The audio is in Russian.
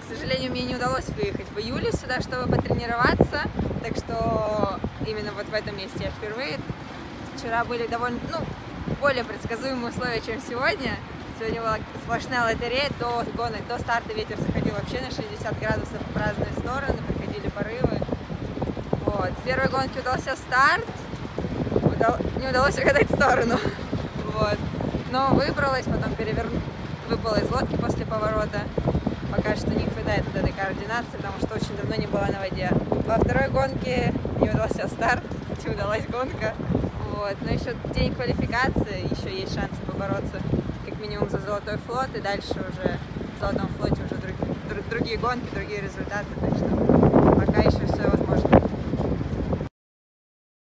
сожалению, мне не удалось выехать в июле сюда, чтобы потренироваться, так что именно вот в этом месте я впервые. Вчера были довольно, более предсказуемые условия, чем сегодня. Сегодня была сплошная лотерея, до гонок, до старта ветер заходил вообще на 60 градусов в разные стороны, приходили порывы. Вот. В первой гонке удался старт, не удалось угадать сторону. Вот. Но выбралась, потом выпала из лодки после поворота. Пока что не хватает вот этой координации, потому что очень давно не была на воде. Во второй гонке не удался старт, не удалась гонка. Вот. Но еще день квалификации, еще есть шансы побороться как минимум за золотой флот, и дальше уже в золотом флоте уже другие гонки, другие результаты. Так что пока еще все возможно.